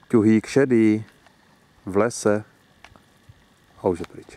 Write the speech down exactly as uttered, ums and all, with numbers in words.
Ťuhýk šedý v lese a už je pryč.